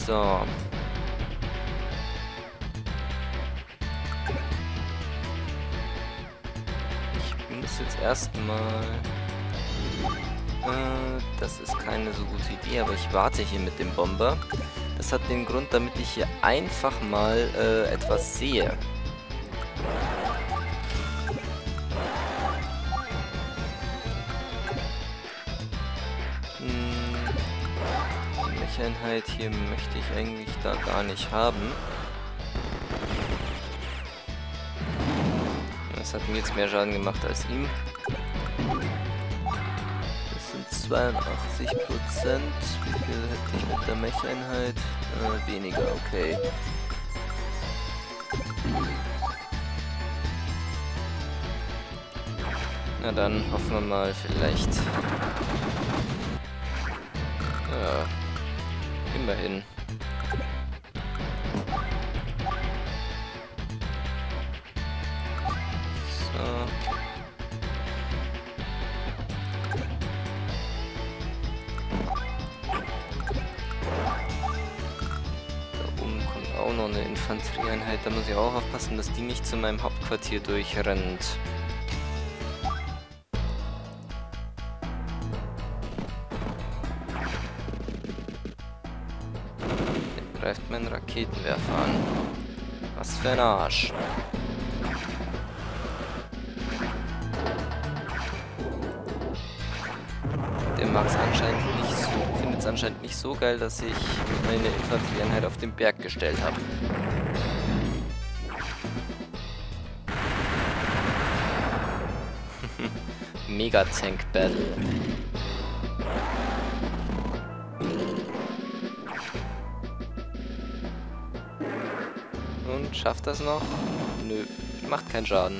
So. Ich muss jetzt erstmal... das ist keine so gute Idee, aber ich warte hier mit dem Bomber. Das hat den Grund, damit ich hier einfach mal etwas sehe. Die Mech-Einheit hier möchte ich eigentlich da gar nicht haben. Das hat mir jetzt mehr Schaden gemacht als ihm. Das sind 82%. Wie viel hätte ich mit der Mech-Einheit? Weniger, okay. Na dann hoffen wir mal vielleicht. Ja, immerhin. So. Da oben kommt auch noch eine Infanterieeinheit. Da muss ich auch aufpassen, dass die nicht zu meinem Hauptquartier durchrennt. Greift meinen Raketenwerfer an. Was für ein Arsch. Der mag es anscheinend nicht so, findet es anscheinend nicht so geil, dass ich meine Infanterieeinheit auf den Berg gestellt habe. Mega-Tank-Battle. Und schafft das noch? Nö, macht keinen Schaden.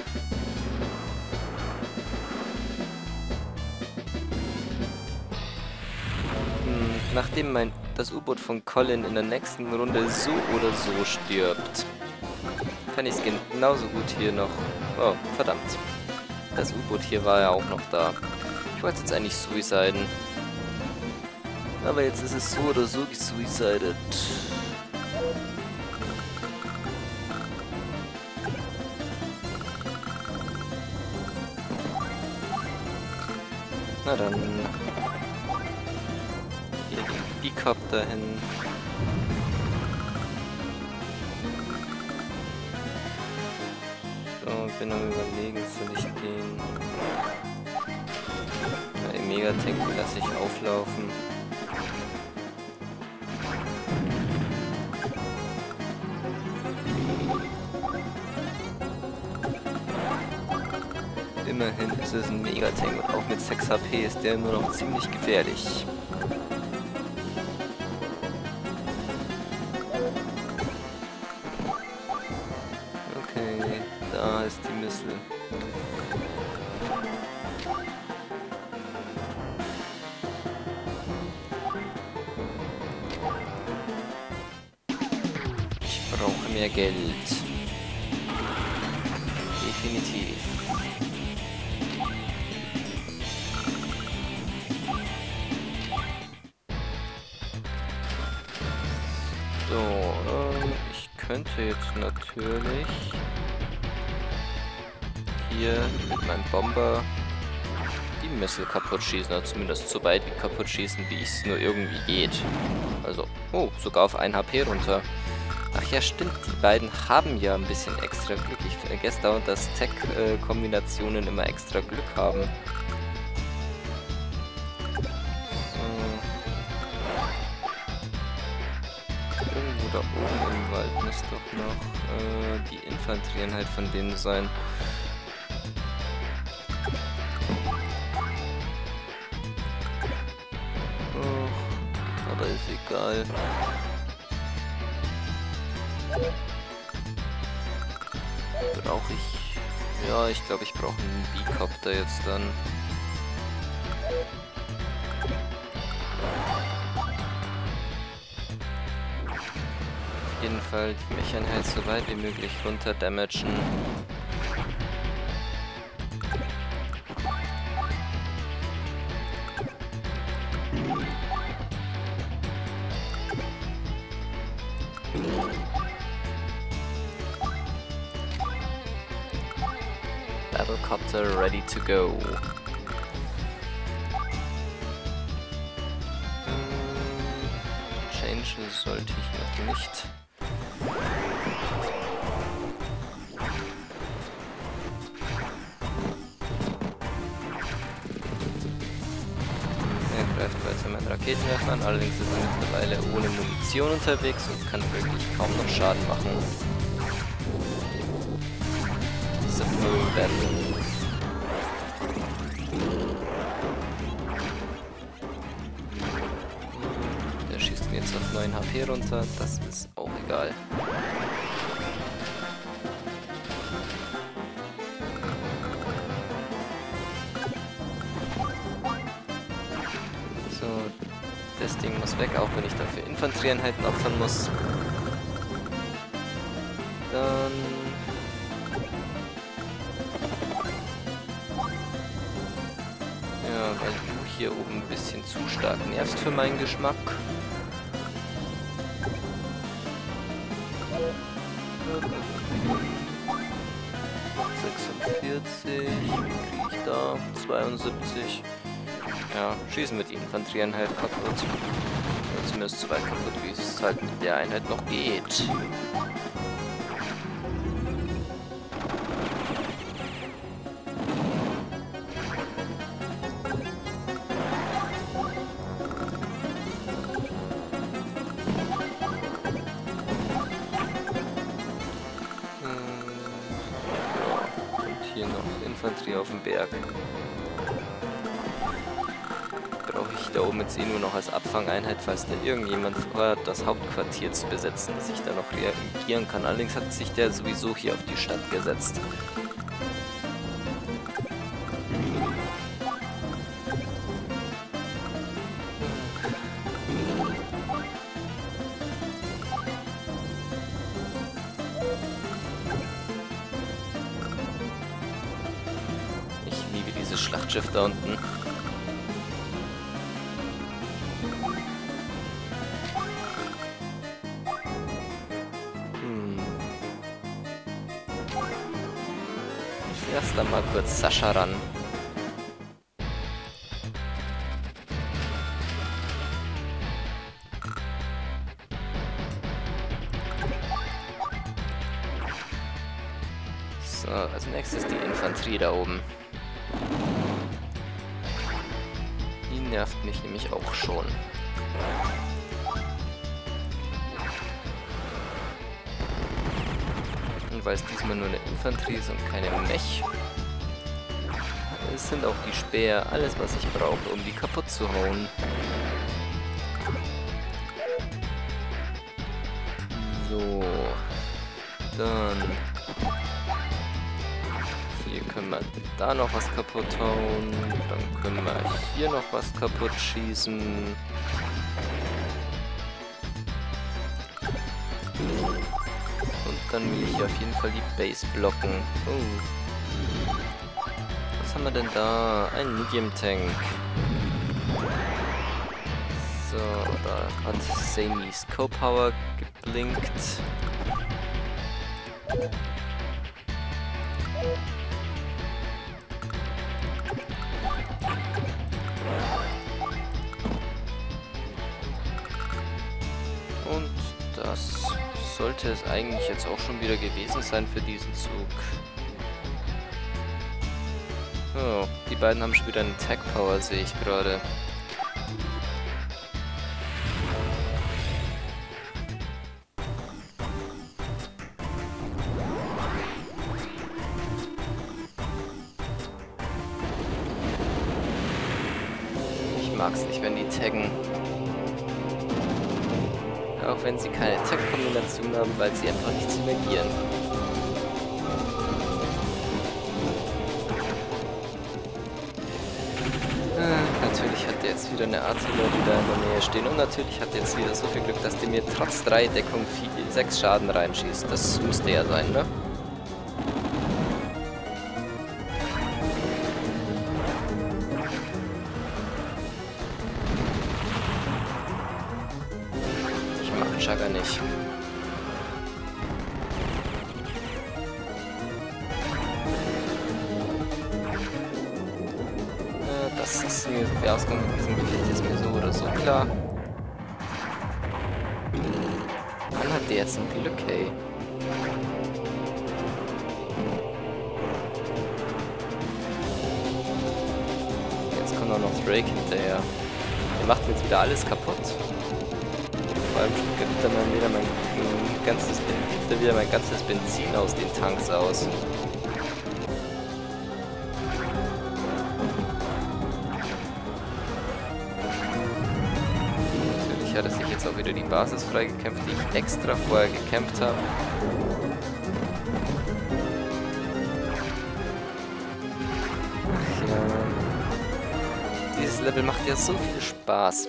Nachdem das U-Boot von Colin in der nächsten Runde so oder so stirbt, kann ich es genauso gut hier noch... Oh, verdammt. Das U-Boot hier war ja auch noch da. Ich wollte jetzt eigentlich suiciden. Aber jetzt ist es so oder so gesuicidet. Na dann. Hier den B-Cup dahin. So, bin am Überlegen, soll ich den... Na, den Megatank lasse ich auflaufen. Immerhin ist es ein Megatank und auch mit 6 HP ist der immer noch ziemlich gefährlich. Okay, da ist die Missile. Ich brauche mehr Geld. Definitiv. So, ich könnte jetzt natürlich hier mit meinem Bomber die Missile kaputt schießen, oder zumindest so weit wie kaputt schießen, wie es nur irgendwie geht. Also, oh, sogar auf 1 HP runter. Ach ja, stimmt, die beiden haben ja ein bisschen extra Glück. Ich vergesse dauernd, dass Tech-Kombinationen immer extra Glück haben. Da oben im Wald muss doch noch die Infanterieeinheit von denen sein. Oh, aber ist egal. Brauche ich... Ja, ich glaube, ich brauche einen B-Copter jetzt dann. Auf jeden Fall die Mech-Einheit so weit wie möglich runter damagen. Battlecopter ready to go. Changes sollte ich noch nicht. Er greift weiter meinen Raketenwerfer an, allerdings ist er mittlerweile ohne Munition unterwegs und kann wirklich kaum noch Schaden machen. Submarine Battle. Jetzt auf 9 HP runter, das ist auch egal. So, das Ding muss weg, auch wenn ich dafür Infanterieeinheiten opfern muss. Dann... ja, weil du hier oben ein bisschen zu stark nervst für meinen Geschmack. 46, wie kriege ich da? 72. Ja, schießen wir die Infanterieeinheit kaputt. Oder zumindest so weit kaputt, wie es halt mit der Einheit noch geht. Hier noch Infanterie auf dem Berg. Brauche ich da oben jetzt nur noch als Abfangeinheit, falls da irgendjemand vorhat, das Hauptquartier zu besetzen, dass ich da noch reagieren kann. Allerdings hat sich der sowieso hier auf die Stadt gesetzt. Dieses Schlachtschiff da unten. Ich lasse da mal kurz Sascha ran. So, als nächstes die Infanterie da oben. Die nervt mich nämlich auch schon. Und weil es diesmal nur eine Infanterie ist und keine Mech, es sind auch die Speer alles, was ich brauche, um die kaputt zu hauen. So, dann hier können wir da noch was kaputt hauen. Dann können wir hier noch was kaputt schießen. Und dann will ich hier auf jeden Fall die Base blocken. Oh. Was haben wir denn da? Ein Medium Tank. So, da hat Samey Scope Power geblinkt. Und das sollte es eigentlich jetzt auch schon wieder gewesen sein für diesen Zug. Oh, die beiden haben schon wieder eine Tag Power, sehe ich gerade. Ich mag's nicht, wenn die taggen. Auch wenn sie keine Tag-Kombination haben, weil sie einfach nicht synergieren. Natürlich hat der jetzt wieder eine Artillerie da in der Nähe stehen und natürlich hat er jetzt wieder so viel Glück, dass der mir trotz 3 Deckung 6 Schaden reinschießt. Das müsste ja sein, ne? Ich mag Chugga nicht. der Ausgang mit diesem Gefecht ist mir so oder so klar. Wann hat der jetzt ein Glück, hey? Jetzt kommt auch noch Drake hinterher. Der macht jetzt wieder alles kaputt. Vor allem gibt er mal wieder mein ganzes Benzin aus den Tanks aus. Natürlich hat er sich jetzt auch wieder die Basis freigekämpft, die ich extra vorher gekämpft habe. Ach ja. Dieses Level macht ja so viel Spaß.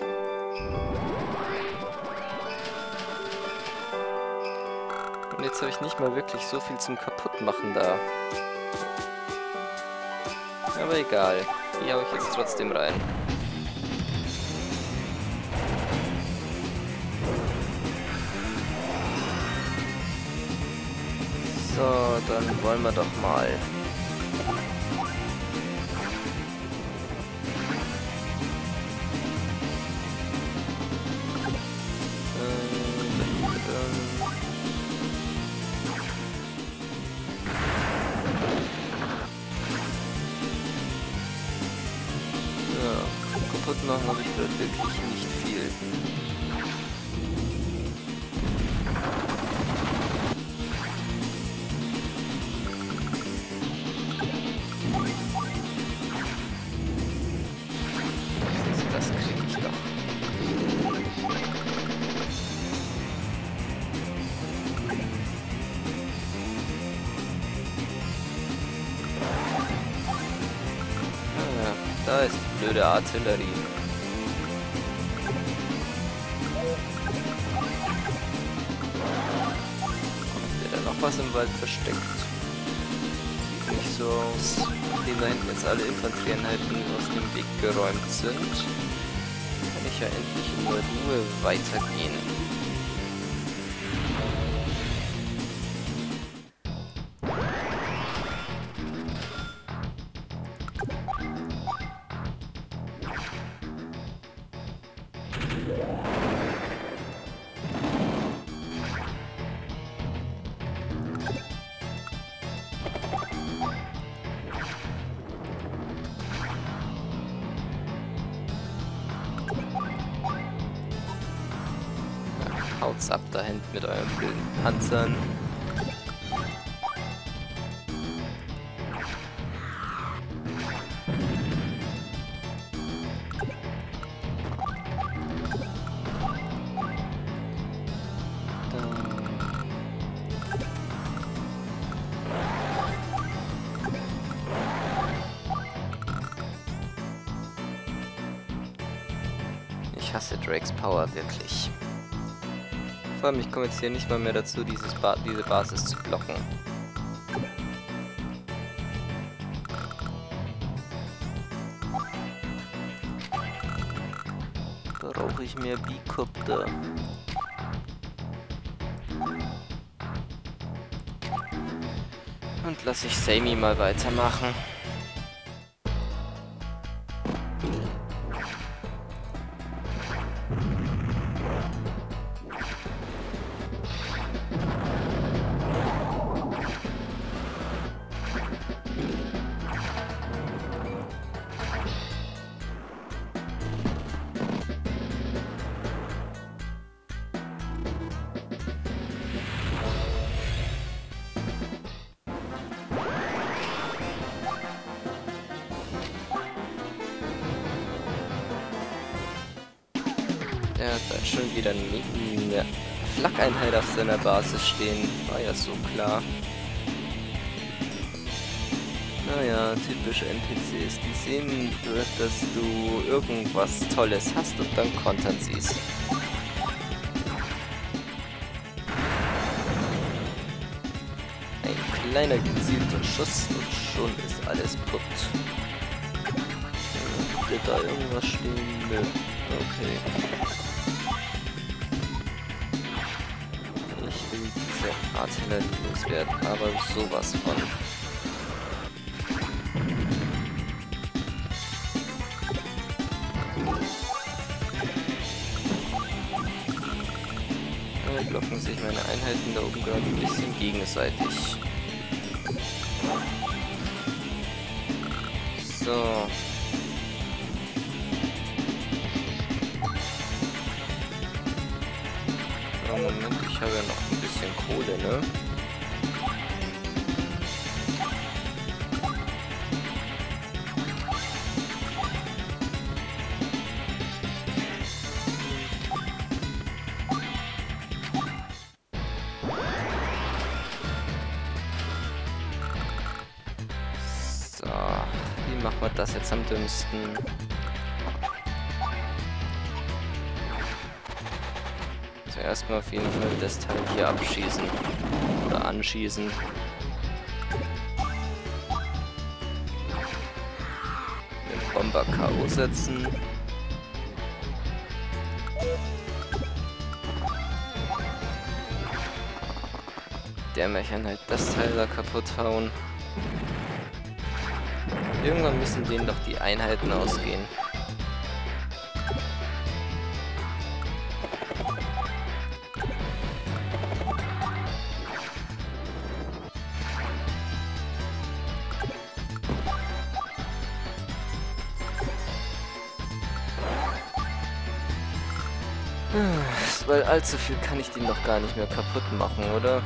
Und jetzt habe ich nicht mal wirklich so viel zum Kaputtmachen da. Aber egal, die hau ich jetzt trotzdem rein. So, dann wollen wir doch mal. Kaputt machen habe ich dort wirklich nicht viel. Das kriege ich doch. Ah, da ist die blöde Artillerie. Was im Wald versteckt. Sieht nicht so aus. Nachdem da hinten jetzt alle Infanterieeinheiten aus dem Weg geräumt sind, kann ich ja endlich in Ruhe weitergehen. Haut's ab da hinten mit euren wilden Panzern. Ich hasse Drakes Power wirklich. Vor allem, ich komme jetzt hier nicht mal mehr dazu, diese Basis zu blocken. Brauche ich mehr Bicopter. Und lasse ich Sammy mal weitermachen. Der hat dann schon wieder eine Flak-Einheit auf seiner Basis stehen. War ja so klar. Naja, typische NPCs. Die sehen, dass du irgendwas Tolles hast und dann kontern sie es. Ein kleiner gezielter Schuss und schon ist alles putt. Wird da irgendwas stehen? Nö. Okay. Ich will diese Artillerie loswerden, aber sowas von. blocken sich meine Einheiten da oben gerade ein bisschen gegenseitig. So. Oh, Moment, ich habe ja noch ein bisschen Kohle, ne? So, wie machen wir das jetzt am dümmsten? Zuerst mal auf jeden Fall das Teil hier abschießen. Oder anschießen. Den Bomber K.O. setzen. Der Mechan halt das Teil da kaputt hauen. Irgendwann müssen denen doch die Einheiten ausgehen. Weil allzu viel kann ich den doch gar nicht mehr kaputt machen, oder?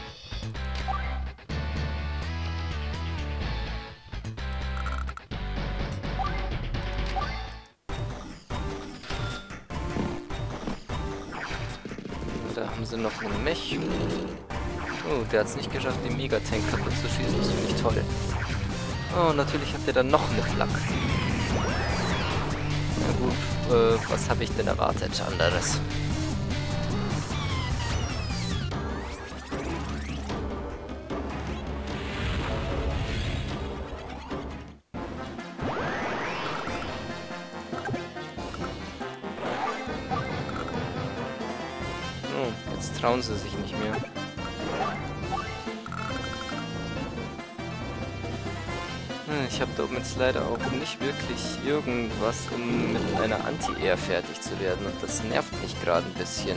Da haben sie noch einen Mech. Oh, der hat es nicht geschafft, den Megatank kaputt zu schießen. Das finde ich toll. Oh, natürlich hat der dann noch eine Flak. Na gut, was habe ich denn erwartet anderes? Oh, jetzt trauen sie sich nicht mehr. Ich habe da oben jetzt leider auch nicht wirklich irgendwas, um mit einer Anti-Air fertig zu werden. Und das nervt mich gerade ein bisschen.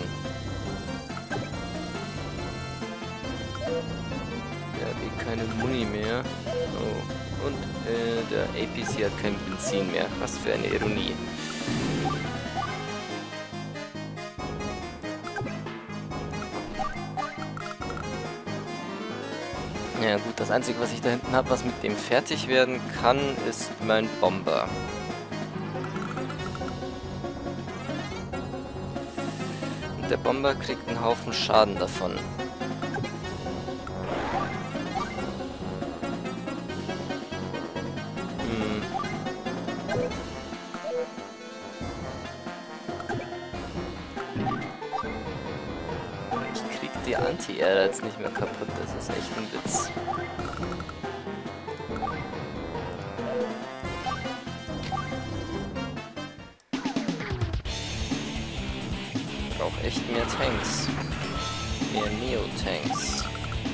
Der hat eh keine Muni mehr. Oh. Und der APC hat kein Benzin mehr. Was für eine Ironie. Ja gut, das Einzige, was ich da hinten habe, was mit dem fertig werden kann, ist mein Bomber. Und der Bomber kriegt einen Haufen Schaden davon. Ich krieg die Anti-Air jetzt nicht mehr kaputt, das ist echt ein Witz. Ich brauche echt mehr Tanks. Mehr Neo-Tanks.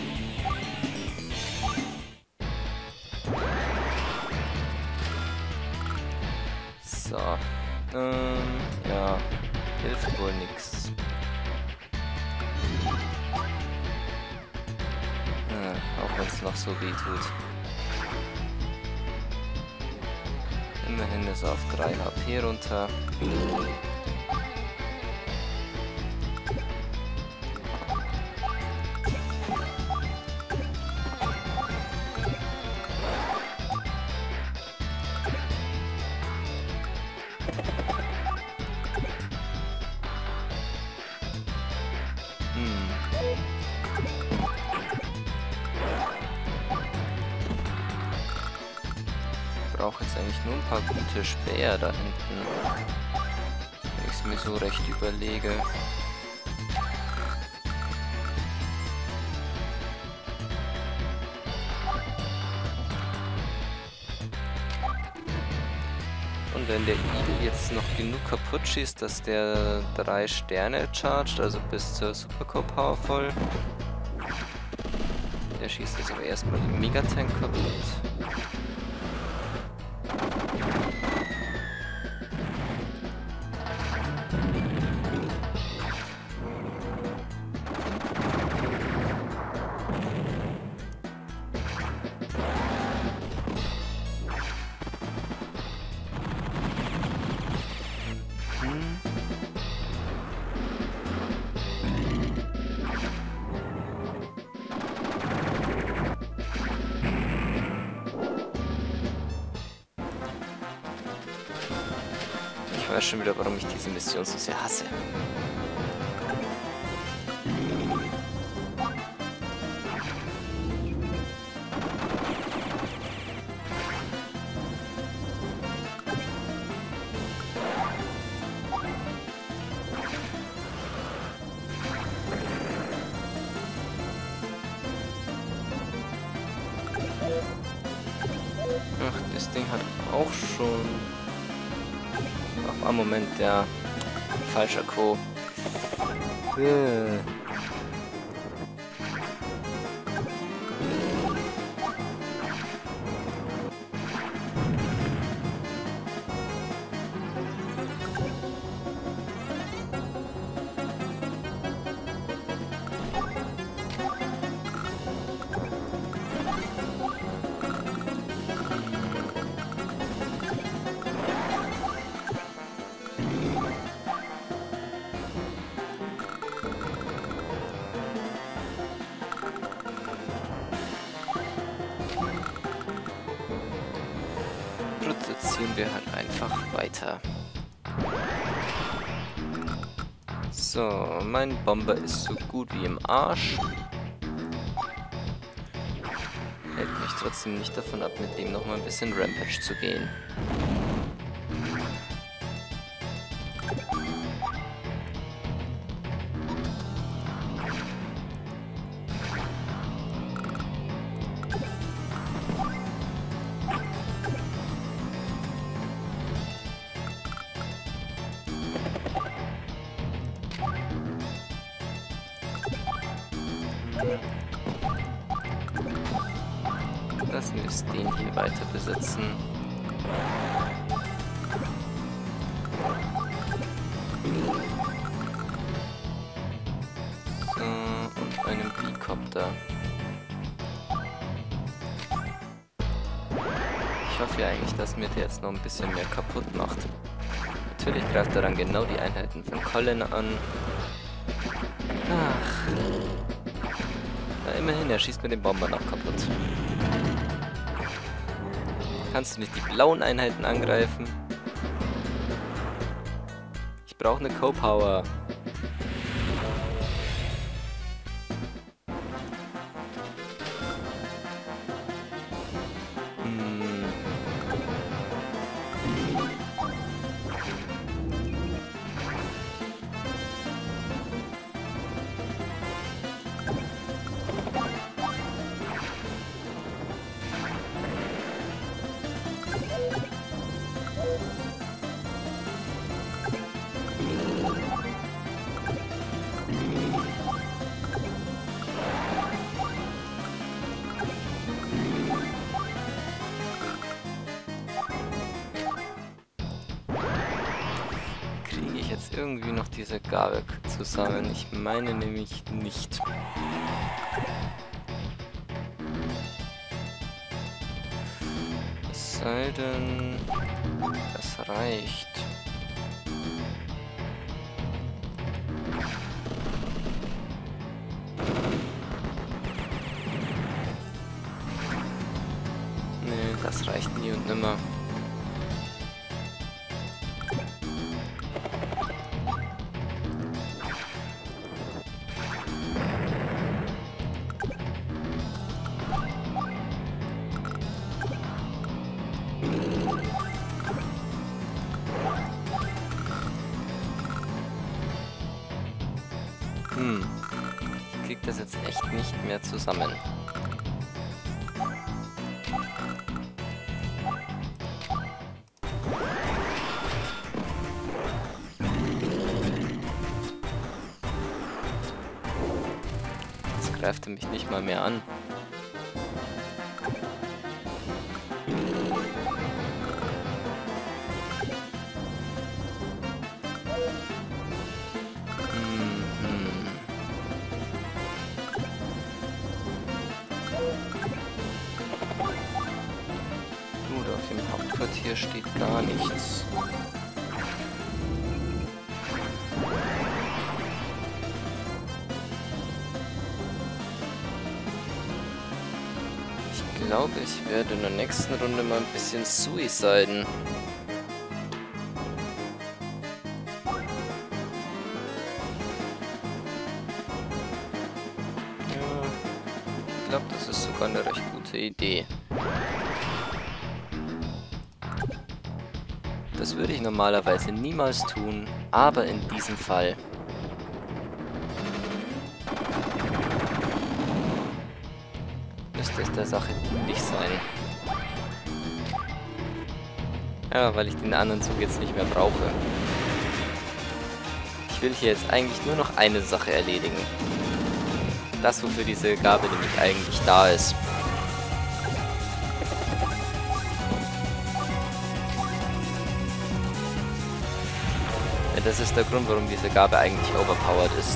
So. Ja. Hilft wohl nix. Auch wenn es noch so weh tut. Immerhin ist er auf 3 HP runter. Ich brauche jetzt eigentlich nur ein paar gute Späher da hinten, wenn ich es mir so recht überlege. Und wenn der Igel jetzt noch genug kaputt schießt, dass der 3 Sterne chargt, also bis zur Supercore Power voll. Der schießt jetzt aber erstmal den Megatank kaputt. weiß schon wieder, warum ich diese Mission so sehr hasse. Ach, das Ding hat auch schon... Ach, am Moment, ja. Falscher Co. Produzieren wir halt einfach weiter. So, mein Bomber ist so gut wie im Arsch. Hält mich trotzdem nicht davon ab, mit dem nochmal ein bisschen Rampage zu gehen. Lassen wir es den hier weiter besitzen. So, und einen Bicopter. Ich hoffe ja eigentlich, dass mir der jetzt noch ein bisschen mehr kaputt macht. Natürlich greift er dann genau die Einheiten von Colin an. Ach. Na, immerhin, er schießt mir den Bomber noch kaputt. Kannst du nicht die blauen Einheiten angreifen? Ich brauche eine Co-Power. Jetzt irgendwie noch diese Gabel zusammen. Ich meine nämlich nicht. Es sei denn, das reicht. Nee, das reicht nie und nimmer. Ich krieg das jetzt echt nicht mehr zusammen. Jetzt greift er mich nicht mal mehr an. Gut, auf dem Hauptquartier steht gar nichts. Ich glaube, ich werde in der nächsten Runde mal ein bisschen suiciden. glaube, das ist sogar eine recht gute Idee. Das würde ich normalerweise niemals tun, aber in diesem Fall. Müsste es der Sache dienlich sein. Ja, weil ich den anderen Zug jetzt nicht mehr brauche. Ich will hier jetzt eigentlich nur noch eine Sache erledigen. Das, wofür diese Gabe nämlich eigentlich da ist. Ja, das ist der Grund, warum diese Gabe eigentlich overpowered ist.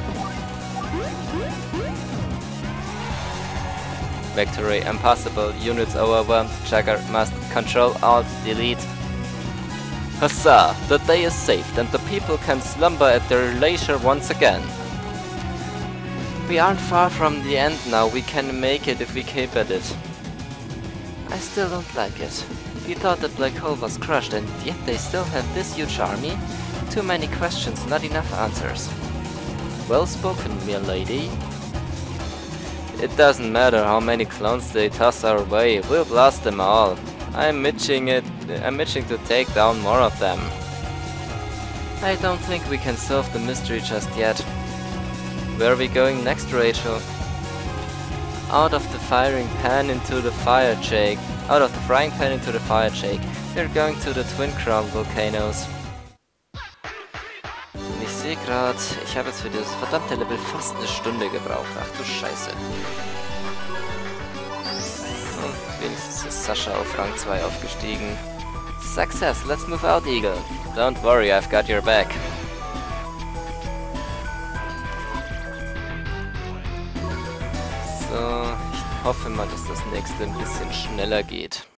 Victory impossible, units overwhelmed, Jagger must control alt delete. Huzzah! The day is saved and the people can slumber at their leisure once again. We aren't far from the end now, we can make it if we keep at it. I still don't like it. We thought that Black Hole was crushed and yet they still have this huge army? Too many questions, not enough answers. Well spoken, dear lady. It doesn't matter how many clones they toss our way, we'll blast them all. I'm itching to take down more of them. I don't think we can solve the mystery just yet. Where are we going next, Rachel? Out of the frying pan into the fire shake. Out of the frying pan into the fire shake. We're going to the Twin Crown volcanoes. Und ich sehe gerade, ich habe jetzt für dieses verdammte Level fast eine Stunde gebraucht. Ach du Scheiße. Und wenigstens ist Sascha auf Rang 2 aufgestiegen. Success, let's move out, Eagle. Don't worry, I've got your back. So, ich hoffe mal, dass das nächste ein bisschen schneller geht.